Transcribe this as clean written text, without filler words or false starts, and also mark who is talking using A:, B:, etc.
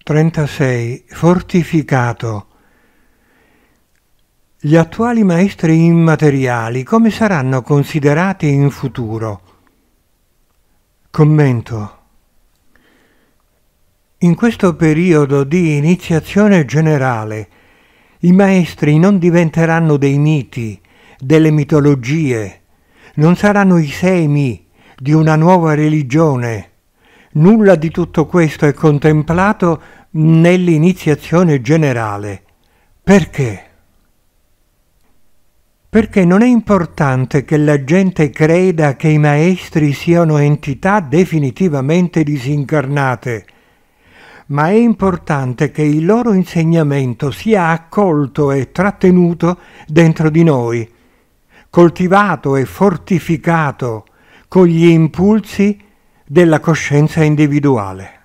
A: 36. Fortificato. Gli attuali maestri immateriali come saranno considerati in futuro? Commento. In questo periodo di iniziazione generale, i maestri non diventeranno dei miti, delle mitologie, non saranno i semi di una nuova religione. Nulla di tutto questo è contemplato nell'iniziazione generale. Perché? Perché non è importante che la gente creda che i maestri siano entità definitivamente disincarnate, ma è importante che il loro insegnamento sia accolto e trattenuto dentro di noi, coltivato e fortificato con gli impulsi della coscienza individuale.